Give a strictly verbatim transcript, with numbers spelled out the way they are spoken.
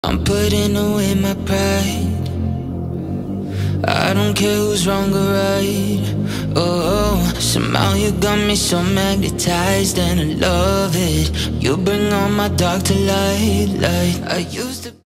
I'm putting away my pride. I don't care who's wrong or right. Oh, somehow you got me so magnetized, and I love it. You bring all my dark to light, light. I used to